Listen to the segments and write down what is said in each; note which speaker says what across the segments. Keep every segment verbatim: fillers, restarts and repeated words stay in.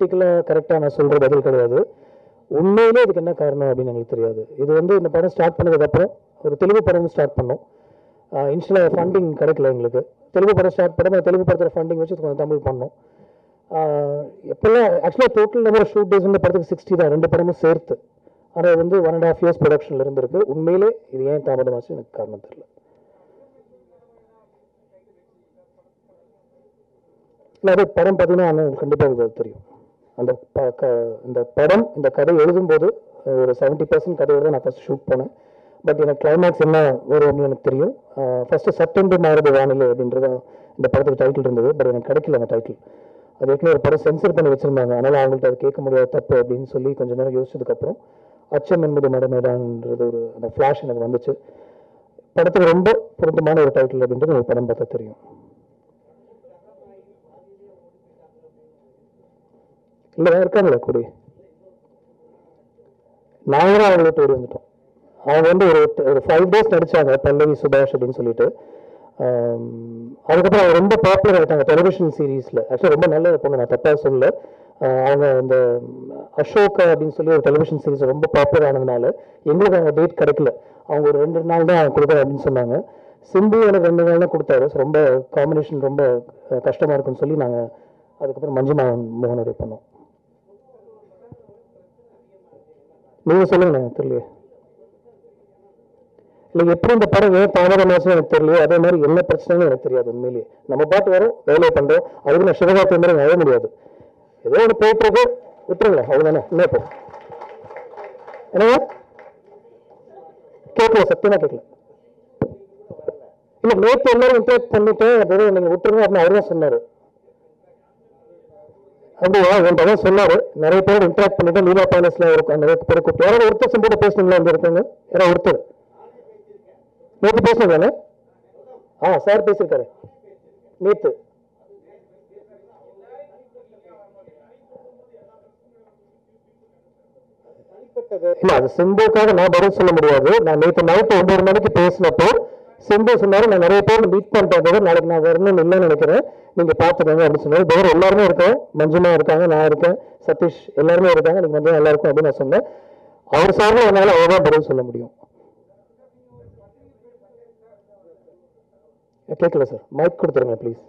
Speaker 1: பொலிட்டிக்கலாக கரெக்டாக நான் சொல்கிற பதில் கிடையாது. உண்மையிலே இதுக்கு என்ன காரணம் அப்படின்னு எங்களுக்கு தெரியாது. இது வந்து இந்த படம் ஸ்டார்ட் பண்ணதுக்கப்புறம் ஒரு தெலுங்கு படமும் ஸ்டார்ட் பண்ணோம். இன்ஸ்டலாக ஃபண்டிங் கிடைக்கல எங்களுக்கு. தெலுங்கு படம் ஸ்டார்ட் பண்ண தெலுங்கு படத்தில் ஃபண்டிங் வச்சு கொஞ்சம் தமிழ் பண்ணோம். எப்போல்லாம் ஆக்சுவலாக டோட்டல் நம்பர் ஷூட் டேஸ் வந்து படத்துக்கு சிக்ஸ்டி தான், ரெண்டு படமும் சேர்த்து. ஆனால் வந்து ஒன் அண்ட் ஹாஃப் இயர்ஸ் ப்ரொடக்ஷனில் இருந்திருக்கு. உண்மையிலே இது ஏன் தாமதமாச்சு எனக்கு காரணம் தெரியல. இல்லை, அது படம் பார்த்தீங்கன்னா உங்களுக்கு கண்டிப்பாக தெரியும். அந்த இந்த படம் இந்த கதை எழுதும்போது ஒரு செவன்ட்டி பர்சன்ட் கதையோடு தான் நான் ஃபஸ்ட் ஷூட் பண்ணேன். பட் எனக்கு கிளைமேக்ஸ் என்ன வரும் அப்படின்னு எனக்கு தெரியும். ஃபஸ்ட்டு செப்டம்பர் மாறுது வானிலை அப்படின்றத இந்த படத்துக்கு டைட்டில் இருந்தது. பட் எனக்கு கிடைக்கல அந்த டைட்டில். அது ஏற்கனவே ஒரு படம் சென்சர் பண்ணி வச்சுருந்தாங்க. அதனால் அவங்கள்ட்ட அது கேட்க முடியாத தப்பு அப்படின்னு சொல்லி கொஞ்சம் நேரம் யோசிச்சதுக்கப்புறம் அச்சம் என்பது மடமேடான்றது ஒரு அந்த ஃப்ளாஷ் எனக்கு வந்துச்சு. படத்துக்கு ரொம்ப பொருத்தமான ஒரு டைட்டில் அப்படின்றது ஒரு படம் பார்த்தா தெரியும். இல்லை இருக்காங்களா கூடி, நாங்களும் அவங்கள தேடி வந்துட்டோம். அவங்க வந்து ஒரு ஒரு ஃபைவ் டேஸ் நடிச்சாங்க, பல்லவி சுபாஷ் அப்படின்னு சொல்லிட்டு. அதுக்கப்புறம் அவங்க ரொம்ப பாப்புலர் ஆகிட்டாங்க டெலிவிஷன் சீரீஸில். ஆக்சுவலாக ரொம்ப நல்ல பொண்ணு, நான் தப்பாக சொல்ல. அவங்க இந்த அசோகா அப்படின்னு சொல்லி ஒரு டெலிவிஷன் சீரீஸ் ரொம்ப பாப்புலர் ஆனதுனால எங்களுக்கு அவங்க டேட் கிடைக்கல. அவங்க ஒரு ரெண்டு நாள் தான் கொடுக்குறேன் அப்படின்னு சொன்னாங்க. சிம்பு எனக்கு ரெண்டு நாள் தான் கொடுத்தாரு. ரொம்ப காம்பினேஷன் ரொம்ப கஷ்டமாக இருக்குன்னு சொல்லி நாங்கள் அதுக்கப்புறம் மஞ்சு மோகன் மோகனுடைய பண்ணோம். நீங்கள் சொல்லுங்க, எனக்கு தெரியலையே. இல்லை எப்படி இந்த படம் ஏன் தாமதமாச்சுன்னு எனக்கு தெரியலையே. அதே மாதிரி என்ன பிரச்சனைன்னு எனக்கு தெரியாது. உண்மையிலேயே நம்ம பாட்டு வரோம், வேலையை பண்ணுறோம். அதுக்கு நான் சிவகார்த்தி மாதிரி அழ முடியாது. ஏதோ ஒன்று போயிட்டு விட்டுருங்களேன், அவ்வளோதானே. என்ன இப்போ என்னங்க கேட்கல, சத்தியமாக கேட்கல. இல்லை நேற்று எல்லாரும் இன்ட்ராக்ட் பண்ணிட்டு அப்படியே நீங்கள் விட்டுருங்க அப்படின்னு அவர் தான் சொன்னார். அப்படியா என்கிட்ட தான் சொன்னார். நிறைய பேர் இன்ட்ராக்ட் பண்ணிட்டு லீலா பேலஸ்ல இருக்கும் நிறைய பேர் கூப்பிட்டு யாராவது ஒருத்தர் சிம்பிளா பேசணுங்களா வந்து இருக்காங்க? யாராவது ஒருத்தர் நேற்று பேசுனீங்க? ஆ சார் பேசியிருக்காரு நேற்று. இல்ல அது சிம்புக்காக நான் பதில் சொல்ல முடியாது. நான் நேற்று நைட்டு ஒன்பது மணிக்கு பேசினப்போ சிம்பு சொன்னாரு நான் நிறைய பேர் மீட் பண்ணிட்டேன், நாளைக்கு நான் வரணும்னு இல்லைன்னு நினைக்கிறேன், நீங்க பாத்துக்கோங்க அப்படின்னு சொன்னாரு. வேற எல்லாருமே இருக்கோம், மஞ்சுமா இருக்காங்க, நான் இருக்கேன், சதீஷ் எல்லாருமே இருக்காங்க, நீங்க வந்து நல்லா இருக்கும் அப்படின்னு நான் சொன்னேன். அவர் சார்பில் என்னால அவ்வளவுதான் பதில் சொல்ல முடியும். கேட்கல சார், மைக் கொடுத்துருங்க ப்ளீஸ்.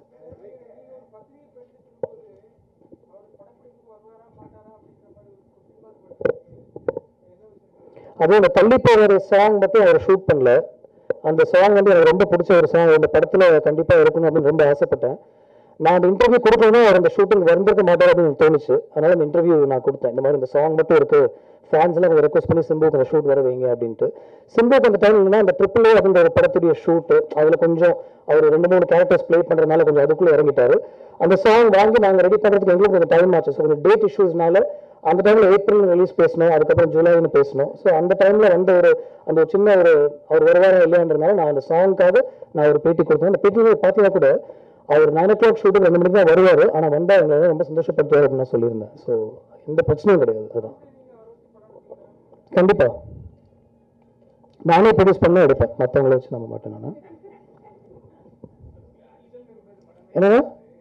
Speaker 1: அதே இந்த தள்ளி போகிற சாங் மட்டும் அவர் ஷூட் பண்ணல. அந்த சாங் வந்து எனக்கு ரொம்ப பிடிச்ச ஒரு சாங், இந்த படத்தில் கண்டிப்பாக இருக்கணும் அப்படின்னு ரொம்ப ஆசைப்பட்டேன். நான் அந்த இன்டர்வியூ கொடுக்கணும்னா அவர் அந்த ஷூட்டிங் வந்திருக்க மாட்டார் அப்படின்னு தோணுச்சு. அதனால அந்த இன்டர்வியூ நான் கொடுத்தேன். இந்த மாதிரி இந்த சாங் மட்டும் இருக்கு, ஃபேன்ஸ் எல்லாம் கொஞ்சம் ரெக்வஸ்ட் பண்ணி சிம்புக்கு அந்த ஷூட் வர வைங்க அப்படின்ட்டு. சிம்புக்கு அந்த டைம் இல்லைன்னா அந்த ட்ரிபிள் ஏ அப்படின்ற ஒரு படத்துடைய ஷூட்டு, அதில் கொஞ்சம் அவர் ரெண்டு மூணு கேரக்டர்ஸ் பிளே பண்ணுறதுனால கொஞ்சம் அதுக்குள்ளே இறங்கிட்டாரு. அந்த சாங் வாங்கி நாங்கள் ரெடி பண்ணுறதுக்கு எங்களுக்கு கொஞ்சம் டைம் ஆச்சு. ஸோ கொஞ்சம் டேட் இஷ்யூஸ்னால அந்த டைமில் ஏப்ரல் ரிலீஸ் பேசணும், அதுக்கப்புறம் ஜூலைன்னு பேசணும். ஸோ அந்த டைமில் வந்து ஒரு அந்த சின்ன ஒரு அவர் வருவாரா இல்லையான்றதுனால நான் அந்த சாங்காக நான் ஒரு பேட்டி கொடுத்தேன். அந்த பேட்டியை பார்த்தீங்கன்னா கூட அவர் நைன் ஓ கிளாக் ஷூட்டுக்கு ரெண்டு மணிக்கு தான் வருவார். ஆனால் வந்தால் அவங்க ரொம்ப சந்தோஷப்படுத்துவார் அப்படின்னு நான் சொல்லியிருந்தேன். ஸோ எந்த பிரச்சனையும் கிடையாது. அதுதான் கண்டிப்பாக நானே ப்ரொடியூஸ் பண்ண எடுப்பேன், மற்றவங்கள வச்சு நம்ப மாட்டேன் நான். என்னன்னா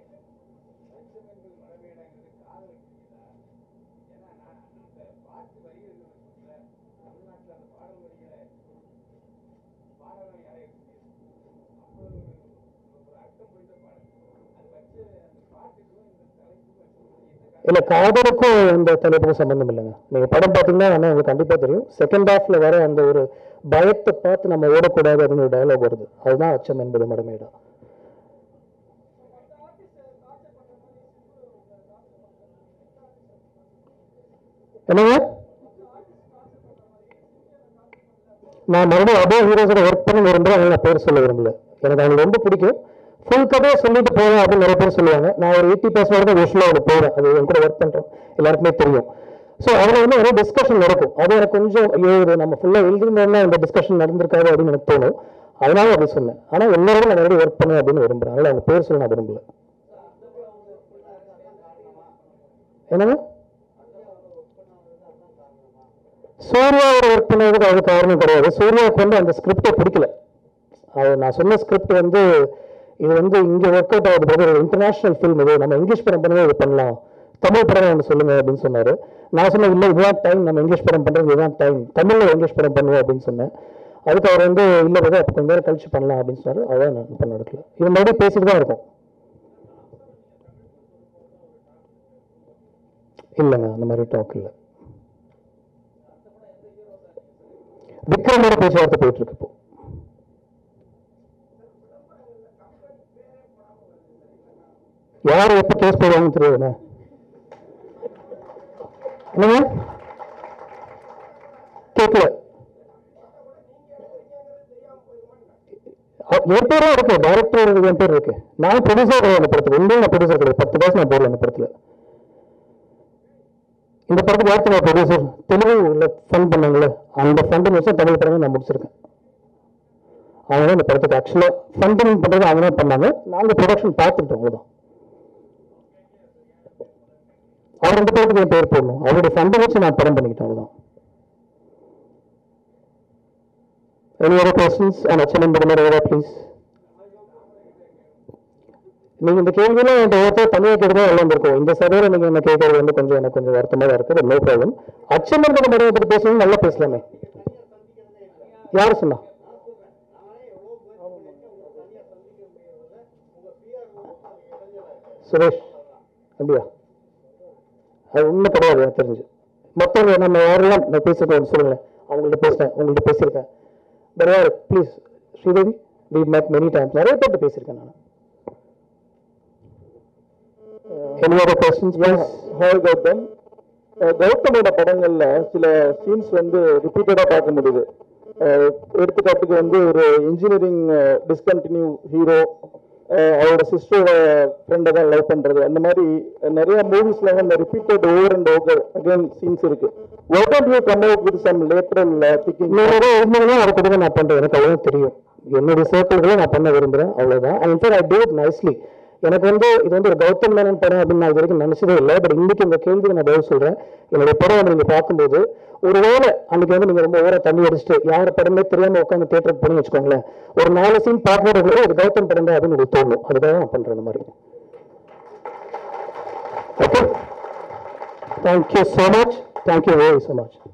Speaker 1: இல்லை காதலுக்கும் இந்த தலைப்புக்கும் சம்பந்தம் இல்லைங்க. நீங்கள் படம் பார்த்தீங்கன்னா உங்களுக்கு கண்டிப்பாக தெரியும். செகண்ட் ஹாஃப்ல வர அந்த ஒரு பயத்தை பார்த்து நம்ம ஓடக்கூடாது அப்படின்னு ஒரு டயலாக் வருது. அதுதான் அச்சம் என்பது மடமேடா. என்னங்க நான் மறுபடியும் அதே ஹீரோஸோட ஒர்க் பண்ண விரும்புகிறேன், அதனால நான் பேர் சொல்ல விரும்பல. எனக்கு அவங்களுக்கு ரொம்ப பிடிக்கும். ஃபுல் கதையை சொல்லிட்டு போவேன் அப்படின்னு நிறைய பேர் சொல்லுவாங்க. நான் ஒரு எயிட்டி பர்சன்ட் தான் விஷயம் அவங்களுக்கு போவேன். அது என் கூட ஒர்க் பண்ணுறோம் எல்லாருக்குமே தெரியும். ஸோ அதில் வந்து நிறைய டிஸ்கஷன் நடக்கும். அது எனக்கு கொஞ்சம் ஐயோ இது நம்ம ஃபுல்லாக எழுதிருந்தோம்னா இந்த டிஸ்கஷன் நடந்திருக்காது அப்படின்னு எனக்கு தோணும். அதனால அப்படி சொன்னேன். ஆனால் எல்லாரும் நான் நிறைய ஒர்க் பண்ணுவேன் அப்படின்னு விரும்புகிறேன். அதனால அவங்க பேர் சொல்ல நான் விரும்பல. என்னங்க சூர்யாவோட ஒர்க் பண்ணதுக்கு அது காரணம் கிடையாது. சூர்யாவுக்கு வந்து அந்த ஸ்கிரிப்டை பிடிக்கல. அது நான் சொன்ன ஸ்கிரிப்ட் வந்து இது வந்து இங்கே ஒர்க் அவுட் ஆகுது, ஒரு இன்டர்நேஷனல் ஃபில்ம், இது நம்ம இங்கிலீஷ் படம் பண்ணவே இது பண்ணலாம், தமிழ் படம் ஒன்று சொல்லுங்க அப்படின்னு சொன்னார். நான் சொன்னேன் இல்லை இதுதான் டைம், நம்ம இங்கிலீஷ் படம் பண்ணுறது இதுதான் டைம், தமிழில் இங்கிலீஷ் படம் பண்ணுவோம் அப்படின்னு சொன்னேன். அதுக்கு அவர் வந்து இல்லை போது அப்போ கொஞ்சம் நேரம் கழிச்சு பண்ணலாம் அப்படின்னு சொன்னார். அதான் நான் பண்ண எடுக்கல. இது மறுபடியும் பேசிட்டு தான் இருக்கும். இல்லைங்க அந்த மாதிரி டாக் இல்லை. விக்ரமோட பேச்சுவார்த்தை போயிட்டு இருக்கு இப்போ. யார் எப்போ கேஸ் போடுவாங்கன்னு தெரியாதுண்ணே. என்னங்க கேட்கல. என் பேரும் இருக்கு, டைரக்டர் என் பேர் இருக்கு. நான் ப்ரொடியூசர் கிடையாது அந்த படத்துக்கு. இன்னும் நான் ப்ரொடியூசர் கிடையாது. பத்து காசு நான் போடல அந்த படத்துல. இந்த படத்துக்கு யாருக்கு நான் ப்ரொடியூசர் தெலுங்குல ஃபண்ட் பண்ணாங்களே அந்த ஃபண்ட் வச்சு தமிழ் படமே நான் முடிச்சிருக்கேன். அவங்க தான் இந்த படத்துக்கு ஆக்சுவலாக ஃபண்டிங் பண்ணுறது அவங்க தான் பண்ணாங்க. நாங்கள் ப்ரொடக்ஷன் பார்த்துக்கிட்டோம். அவ்வளோதான். அவர் ரெண்டு பேருக்கு என் பேர் போடணும். அவருடைய ஃபண்டை வச்சு நான் படம் பண்ணிக்கிட்டேன். அவ்வளோதான். Any other questions on Achanam Padamara, please? நீங்கள் இந்த கேள்வியெல்லாம் என் ஒருத்தர் தனியாக கேட்குறதா எல்லாம் வந்திருக்கும். இந்த சபையில் நீங்கள் என்ன கேட்கறது வந்து கொஞ்சம் எனக்கு கொஞ்சம் வருத்தமாக தான் இருக்குது. No problem. அச்சனம் படத்தை பற்றி பேசணும், நல்லா பேசலாமே. யார் சொன்னா? சுரேஷ் அப்படியா? அது உண்மை கிடையாது எனக்கு தெரிஞ்சு. மற்றவங்க நம்ம யாரெல்லாம் நான் பேசியிருக்கோம் சொல்லுங்களேன். அவங்கள்ட்ட பேசினேன், உங்கள்கிட்ட பேசியிருக்கேன். வேறு யார் please? Sridevi, we made many times. நிறைய பேர்கிட்ட பேசியிருக்கேன் நான். Any other questions? Yes.
Speaker 2: Hi Gautam. கௌதமோட படங்கள்ல சில சீன்ஸ் வந்து ரிப்பீட்டடா பார்க்க முடியுது. எடுத்துக்காட்டுக்கு வந்து ஒரு இன்ஜினியரிங் டிஸ்கண்டினியூ ஹீரோ அவரோட சிஸ்டரோட ஃப்ரெண்டை தான் லவ் பண்றது, அந்த மாதிரி நிறைய மூவிஸ்ல வந்து repeated over and over again scenes இருக்கு. Why don't you come up with some lateral thinking?
Speaker 1: நிறைய உண்மைகளும் அதை கொடுக்க நான் பண்றேன். எனக்கு அவ்வளோ தெரியும். என்னுடைய சர்க்கிள்களை நான் பண்ண விரும்புகிறேன். அவ்வளோதான். In fact I do it nicely. எனக்கு வந்து இது வந்து ஒரு கௌதம் மேனன் படம் அப்படின்னு நான் இது வரைக்கும் நினைச்சதே இல்லை. பட் இன்னைக்கு இந்த கேள்விக்கு நான் பதில் சொல்றேன். என்னுடைய படம் வந்து நீங்க பார்க்கும்போது ஒருவேளை அன்னைக்கு வந்து நீங்க ரொம்ப ஓவரா தண்ணி அடிச்சுட்டு யார படமே தெரியாம உட்காந்து தியேட்டருக்கு போய் வச்சுக்கோங்களேன், ஒரு நாலு சீன் பார்க்கறது ஒரு கௌதம் படம் தான் அப்படின்னு உங்களுக்கு தோணும். அதுக்காக நான் பண்றேன் இந்த மாதிரி. Okay, thank you so much. Thank you very so much.